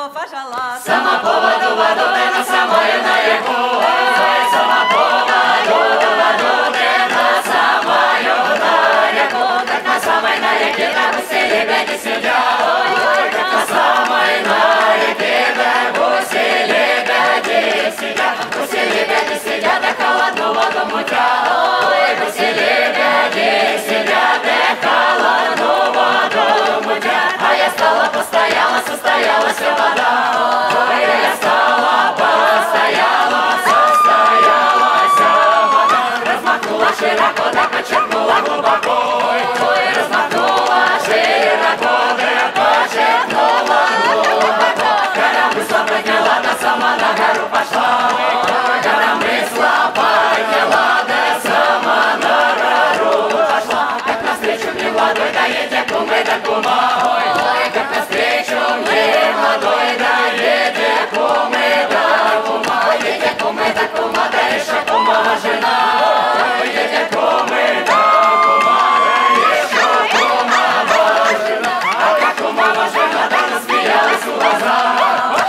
поводу пожала. Сама поводу воду, да на самое на реку. Сама поводу воду, да на самое на реку. Как на самой на реке, там все лебеди сидят. Ой, как на самой на реке, да все лебеди сидят. Все лебеди сидят, да холодную воду мутят. Ой, все лебеди сидят, да холодную воду мутят. А я стала, постояла, состоялась вода. Ой, я стала, постояла, состоялась вода. Размахнула широко, да подчеркнула глубоко. Ой, размахнула широко, да подчеркнула глубоко. Гора мысла подняла, да сама на гору пошла. Гора мысла подняла, да сама на гору пошла. Как навстречу мне молодой, да едет кумы, да кума. Ой, как навстречу мне молодой, да едет кумы, да кума. Едет кумы, да кума, да еще кумова жена. Едет кумы, да кума, да еще кумова жена. А как кумова жена, да насмеялась в глаза.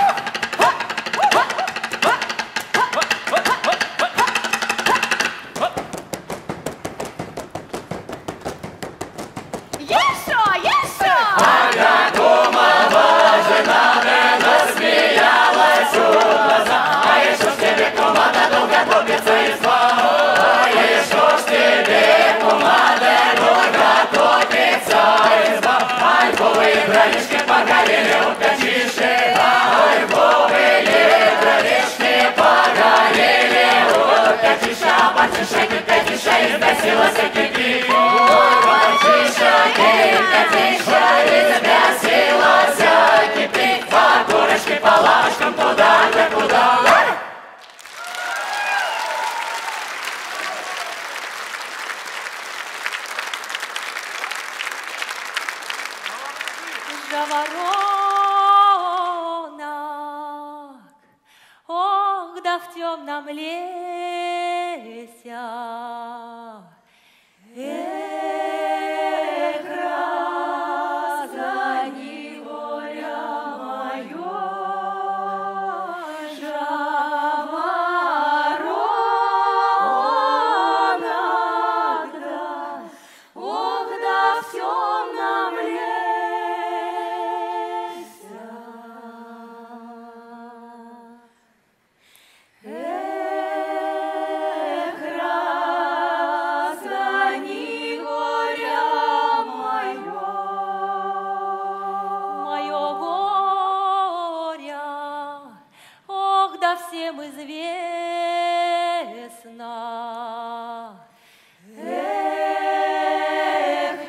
Дровишки погорели у печишки, ой, вовые дровишки погорели у печишки, а батюшка Петиша избесилась и кипит. Ой, батюшка Петиша избесилась и кипит, а курочки по лавочкам туда да куда. Жаворонок, ох, да в темном лесе, эх, разгони горе мое, жаворонок, да, ох, да в темном лесе. Всем известно. Эх,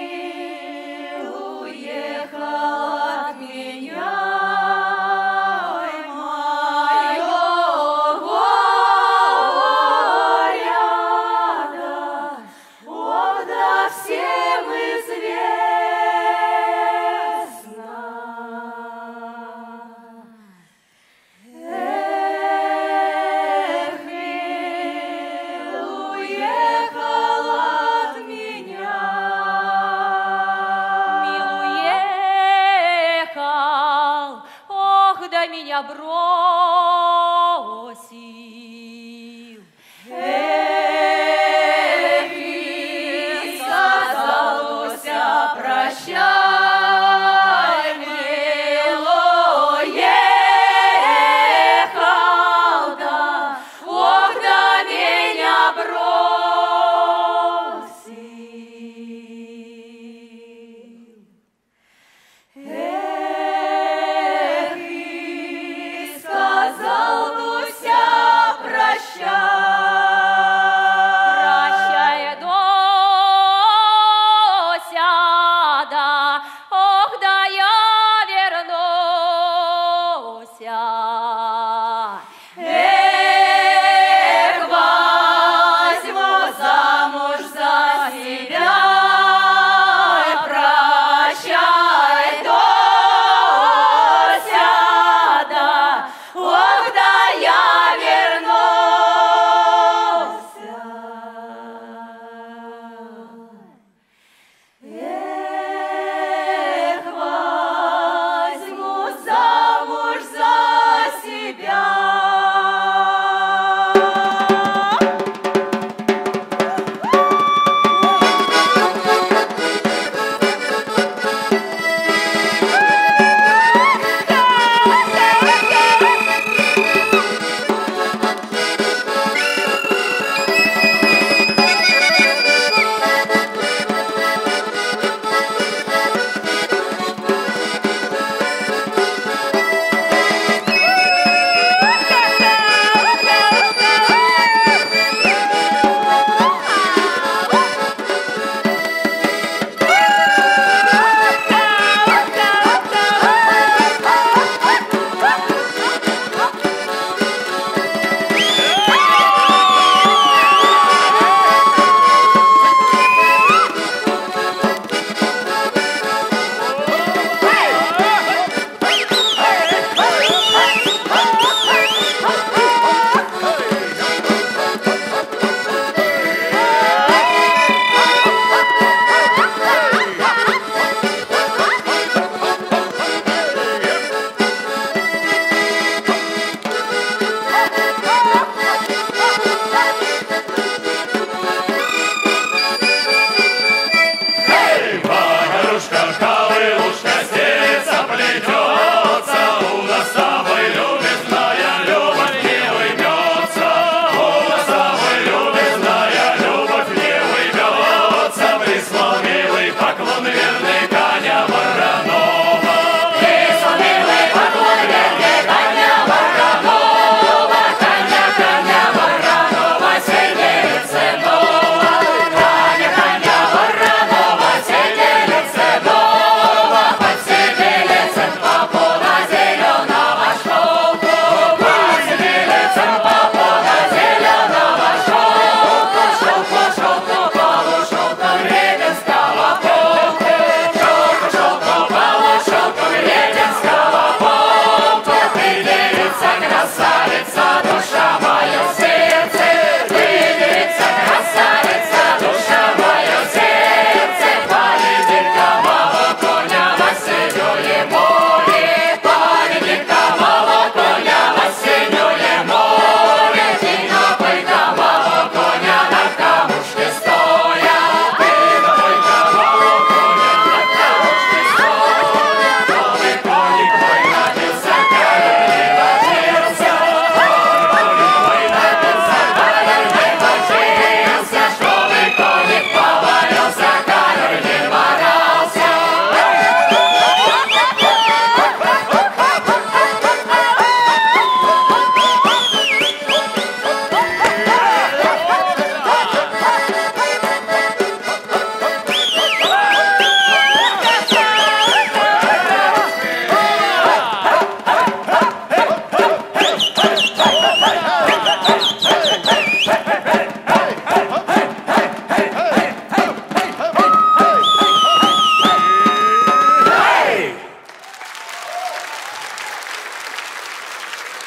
мил, уехал от меня, ой, мое горе, да, ох, да всем известно. Меня бросил. Эх, и сказал Дуся, прощай, милый, ехал, да, ох, да меня бросил. Сказал Дуся,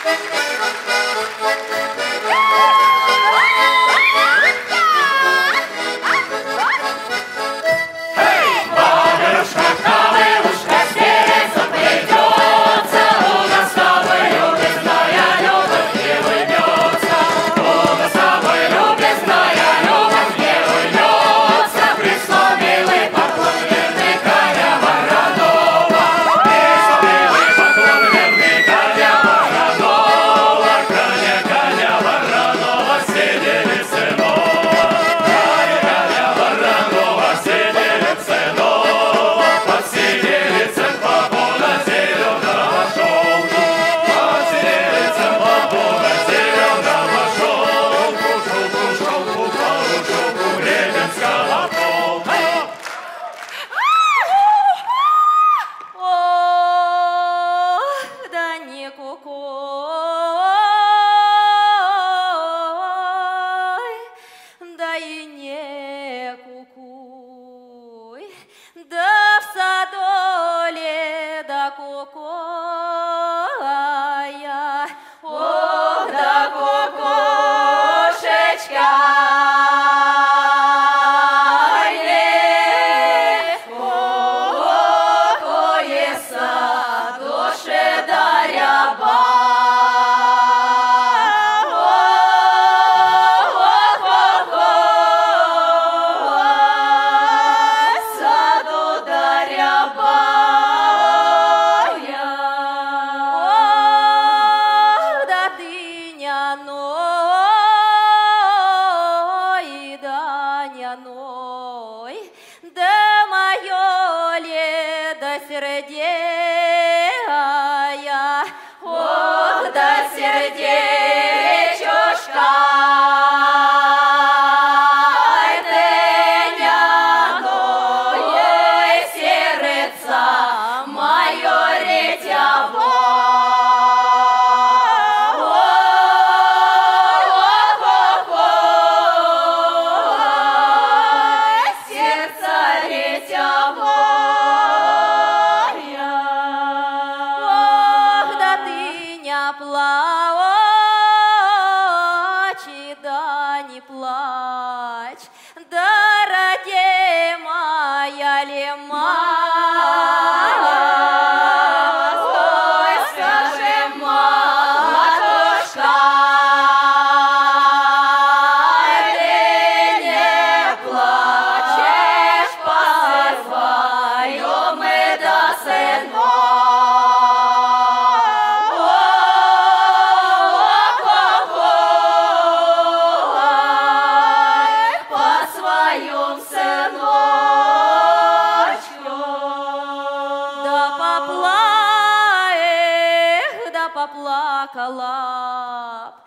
Поплакала б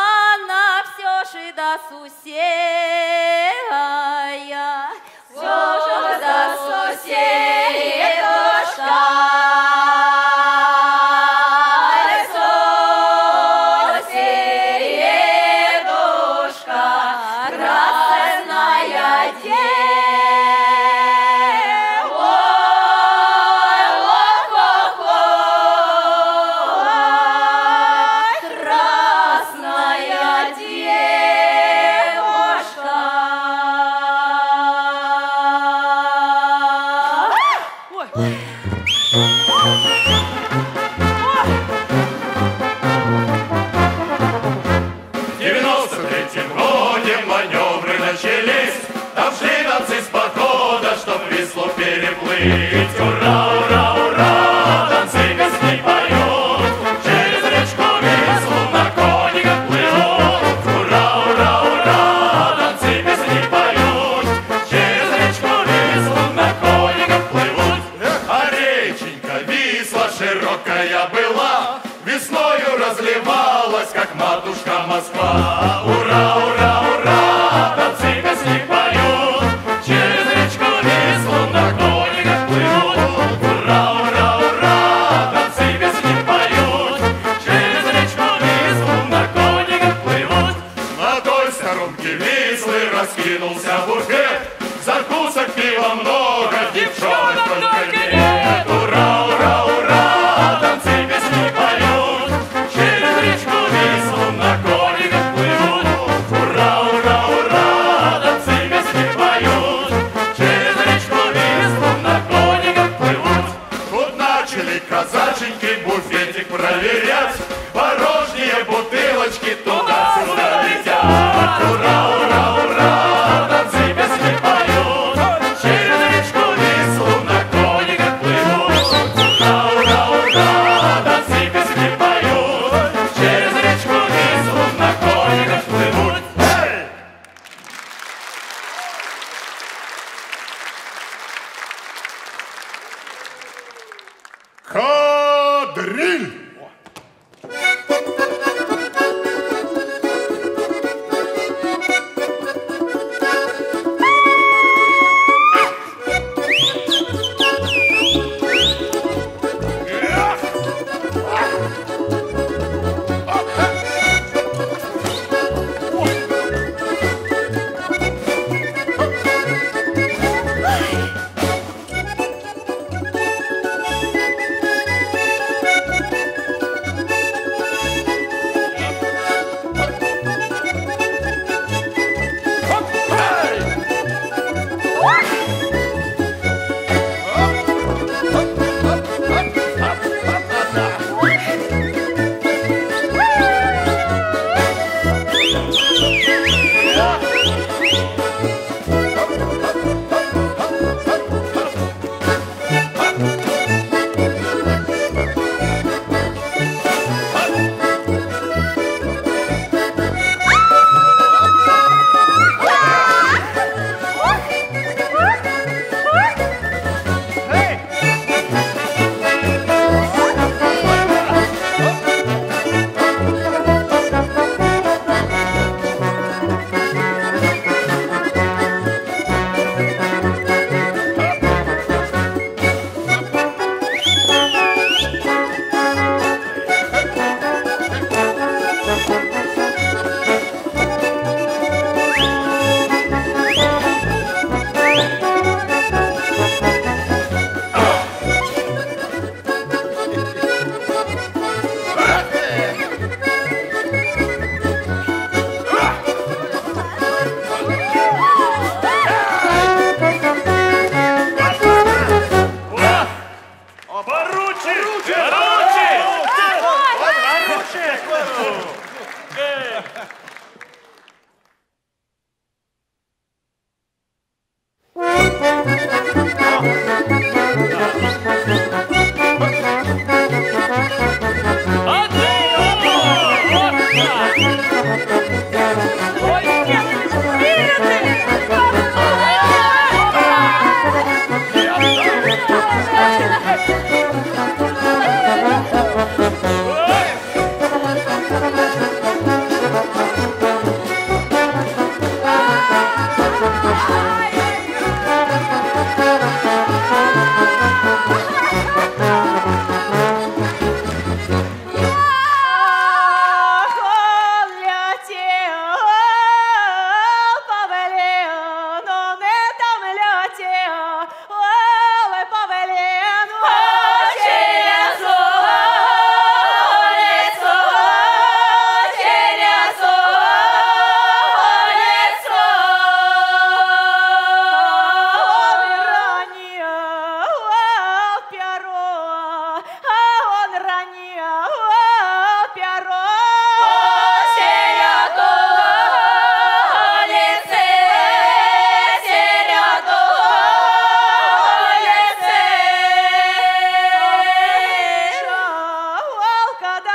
она все ж и до сусея, все ж до суседушка. Соседушка, красная дева, красная девушка. В 93-м годе маневры начались, там шли танцы с подхода, чтоб Вислу переплыть. Ура, ура, ура, танцы песни поют, через речку Вислу на конниках плывут. Ура, ура, ура, танцы песни поют, через речку Вислу на конниках плывут. А реченька Висла широкая была, весною разливалась, как матушка Москва. Ура, ура, ура, танцы песни поют, через речку Вислу на конниках плывут. Ура, ура, ура, танцы песни поют, через речку Вислу на конниках плывут. На той сторонке Вислы раскинулся буфет, закусок пива много, девчонок только нет. Ура, ура, ура, танцы песни поют, через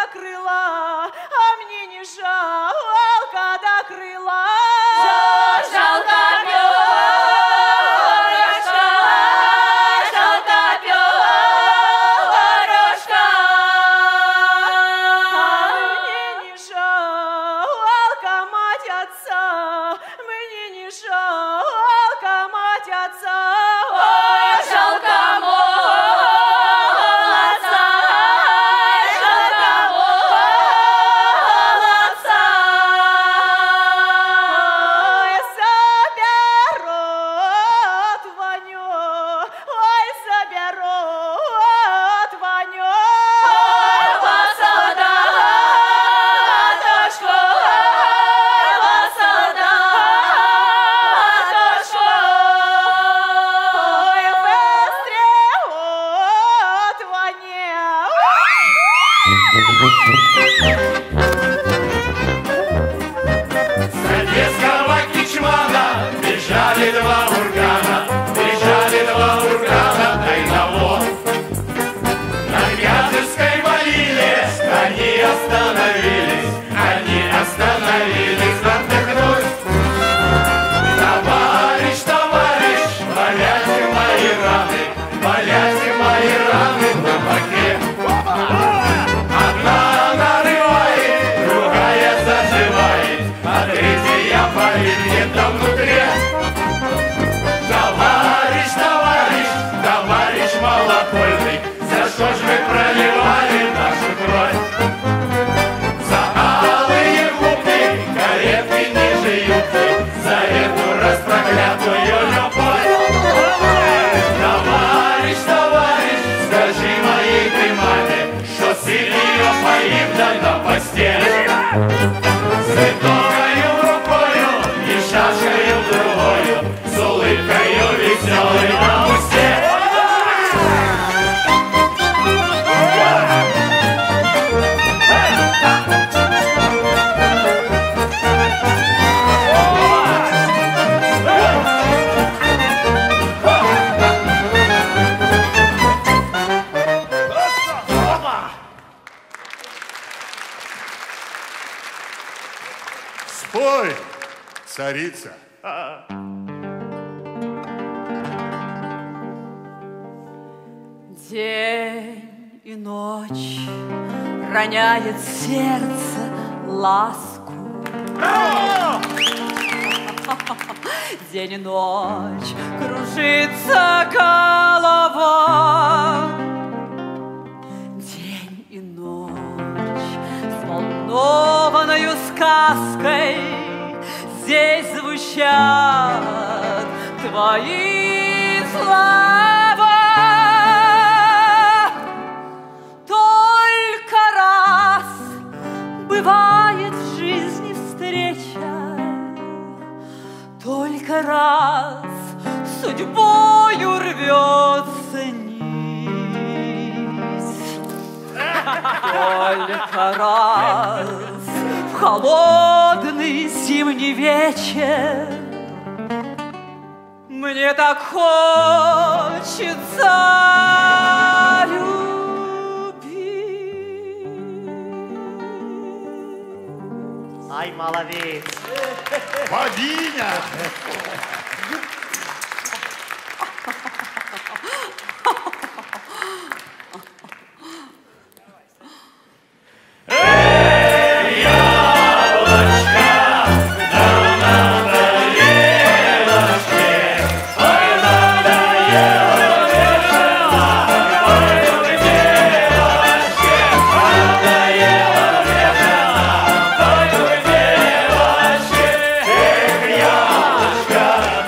крыла, а мне не жалко до крыла. Жалко перышко, жалко перышко. А мне не жалко мать отца, мне не жалко мать отца. Жалко молодца, жалко молодца. Ой, заберет Ваню, ой, заберет Ваню. Солдатушку, солдатушку. Ой, выстрелот Ване. С одесского Кичмана бежали два ургана, да и навоз. На Вяземской малине они остановились отдохнуть. Товарищ, валяйте мои раны на боке. Одна нарывает, другая заживает, а третья болит где-то внутри. Товарищ малокольный, за что ж вы проливали нашу кровь? За алые губы, каретки ниже юбки, за эту распроклятую любовь. Товарищ, скажи моей ты маме, что с ее поимда на постель. С вытокою рукою и шашкою другою, с улыбкою веселой на усе. Спой, царица. День и ночь роняет сердце ласку. День и ночь кружится голова. День и ночь взволнованною сказкой здесь звучат твои слова. Только раз бывает в жизни встреча, только раз судьбою рвется нить. Только раз в холодный зимний вечер мне так хочется любить. Ай, молодец! Богиня! Девочка,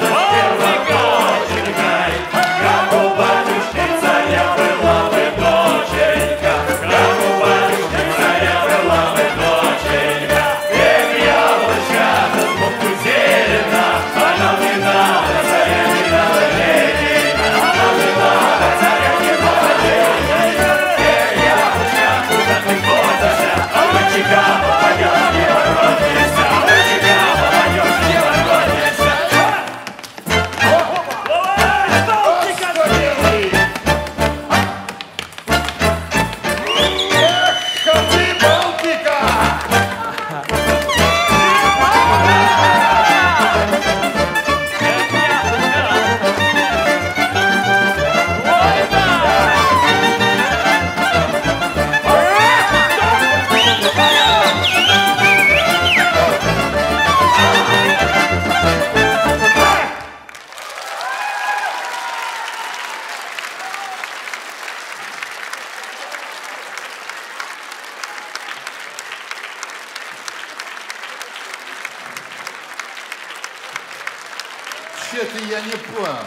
Вообще-то я не понял.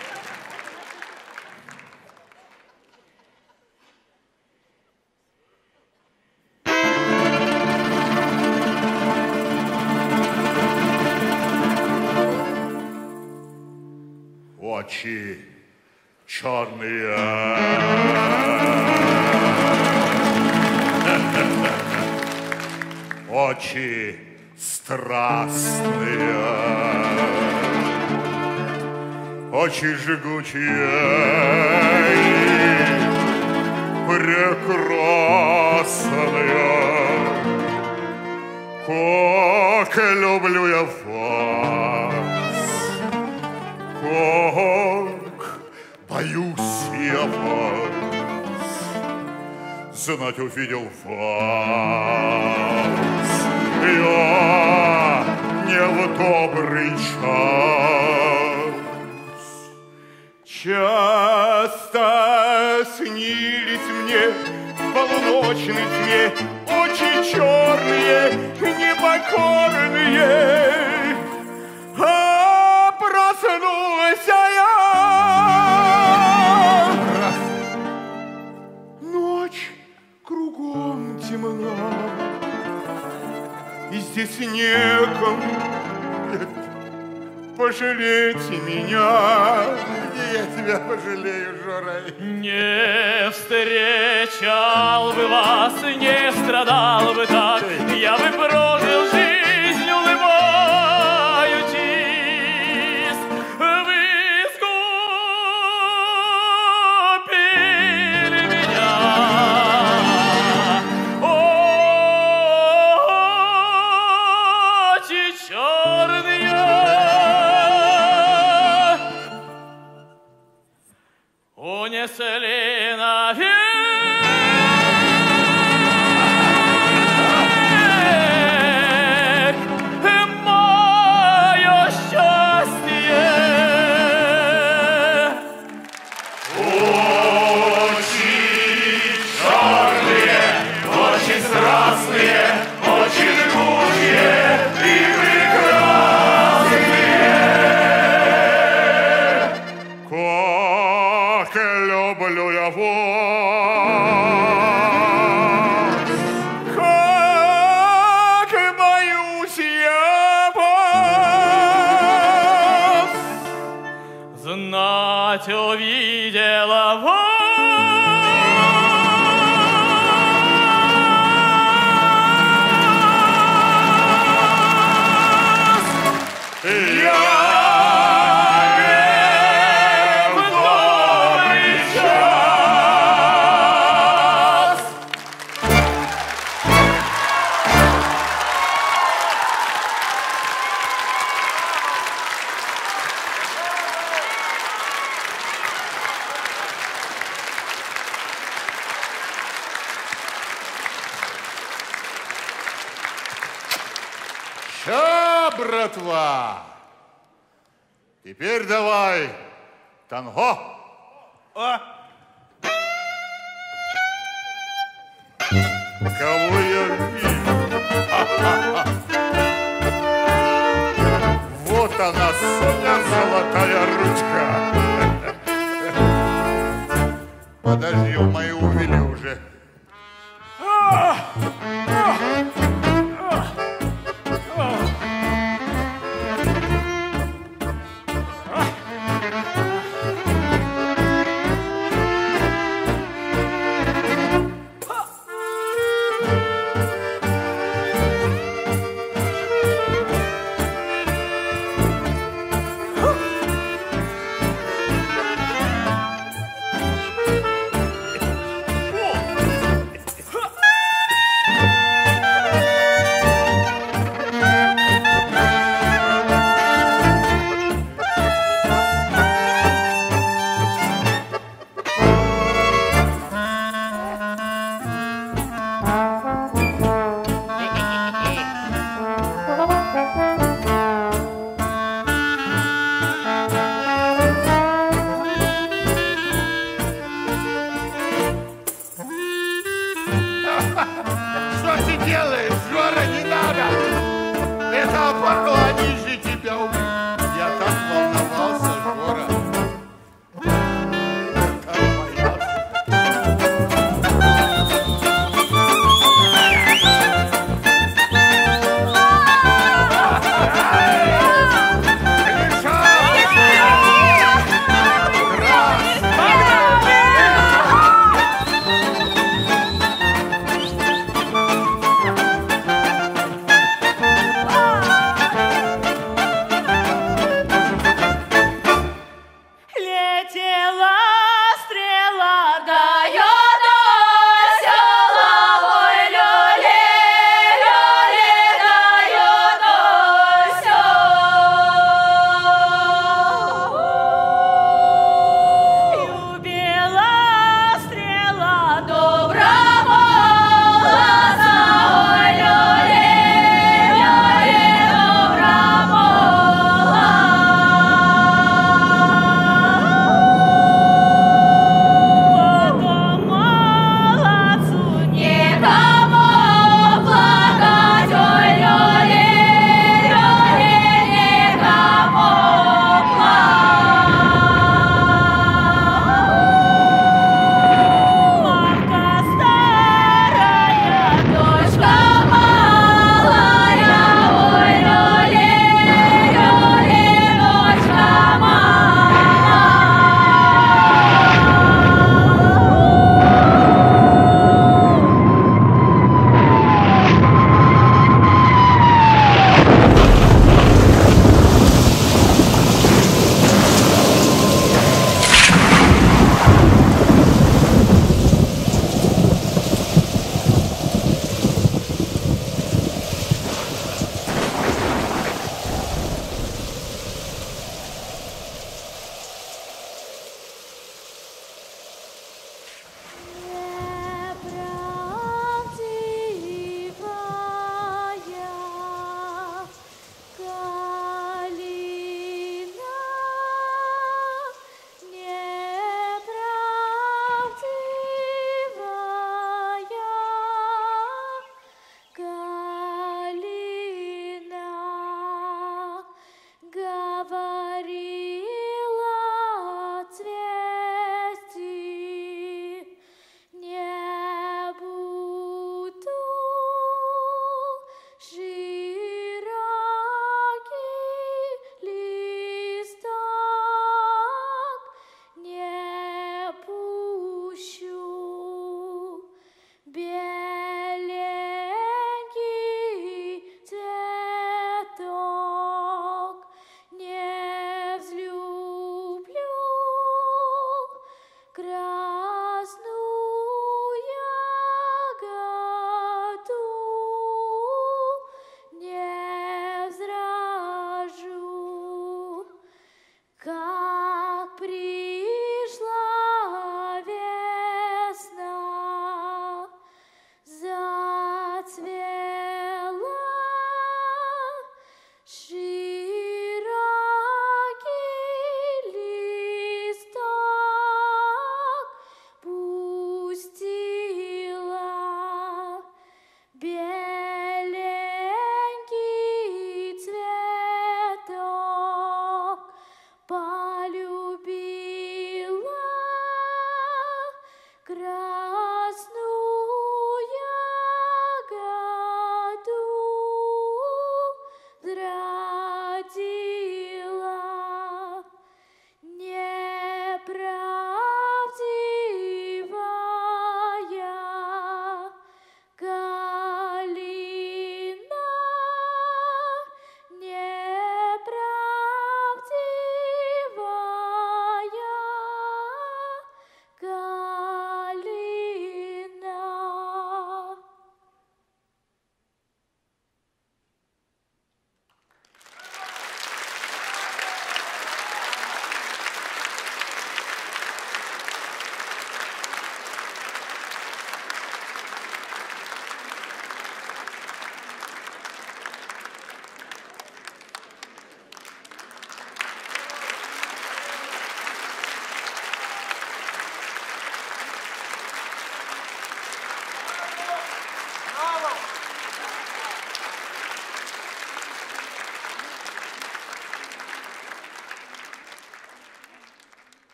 Очи черные, очи страстные, очи жгучие и прекрасные. Как люблю я вас, как боюсь я вас, знать увидел вас я не в добрый час. Часто снились мне в полуночной тьме очи черные, непокорные, а проснулась я. Ночь кругом темна, и здесь некому пожалеть меня. Где я тебя пожалею, Жора? Не встречал бы вас, не страдал бы так, я бы прожил жизнь, улыбаючись. Вы искупили меня. Очи черные, унесли навек мое счастье. Очи черные, очи страстные, очи жгучие и прекрасные. Как люблю я вас, Как боюсь я вас, Знать увидела вас. ща, братва. Теперь давай танго. Кого я вижу? Вот она, Соня, золотая ручка. Подожди, мои увели уже. Что ты делаешь, Жора, не надо! Это опахло, они же тебя убьют.